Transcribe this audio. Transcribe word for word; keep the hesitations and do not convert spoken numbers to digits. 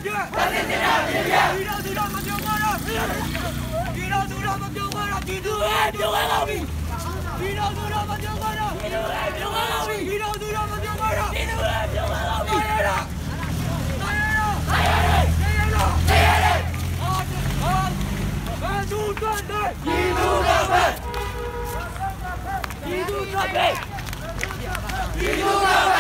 ပြည့်ဖက်စစ်စစ်တပ်ပြည့်ဒီတော့သူတော့မပြောပါတော့ဒီတော့သူတော့မပြောပါတော့ဒီသူရဲ့ပြောရအောင်ဒီတော့သူတော့မပြောပါတော့ဒီသူရဲ့ပြောရအောင်ဒီတော့သူတော့မပြောပါတော့ဒီသူရဲ့ပြောရအောင်ရရလားရရလားရရလားရရလားရရလားအာအာဘာသူတော့တယ်ဒီသူတော့ပဲဒီသူတော့ပဲဒီသူတော့